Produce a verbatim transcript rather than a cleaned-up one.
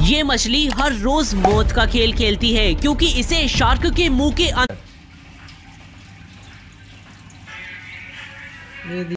ये मछली हर रोज मौत का खेल खेलती है क्योंकि इसे शार्क के मुंह के अंदर